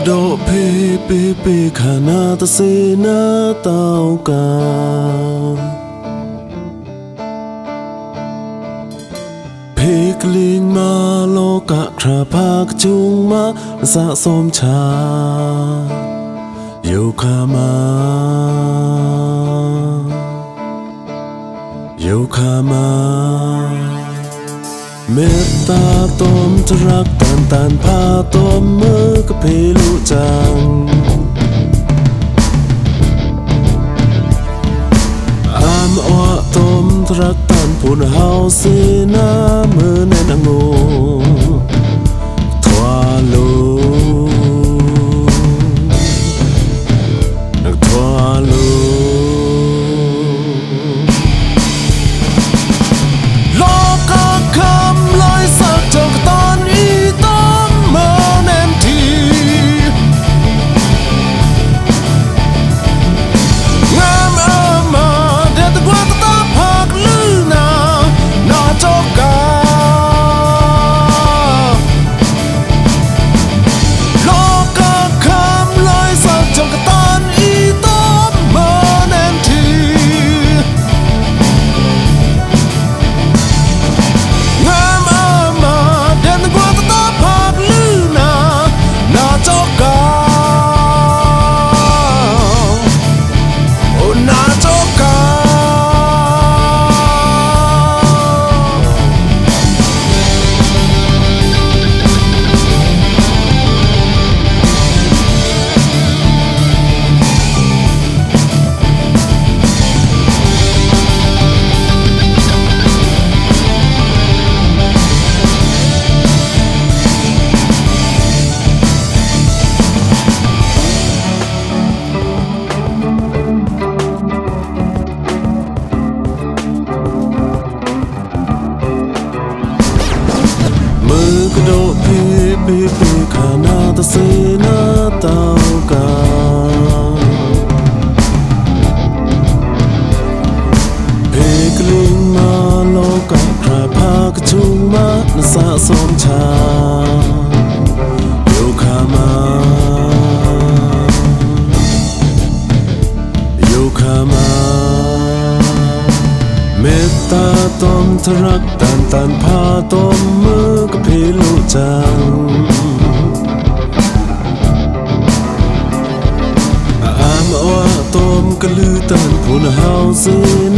độ phê phê phê khả na ta sẽ na tao cả phê kling ma lo cả khra phak chung ma sa som cha yêu kama Meta tom trak tan tan pa tom mơ ka phê lu chang Am oa tom trak tan phun hao se na mơ nen ango Thoa lo Thoa lo Độ phê phê phê khả na ta sẽ na tao cả phê kling ma lo cả khra phak chung ma na sa som cha yêu kama Meta tom trak tan tan pa tom mơ ka phê lu chang Am oa tom ka lư tan phun hao se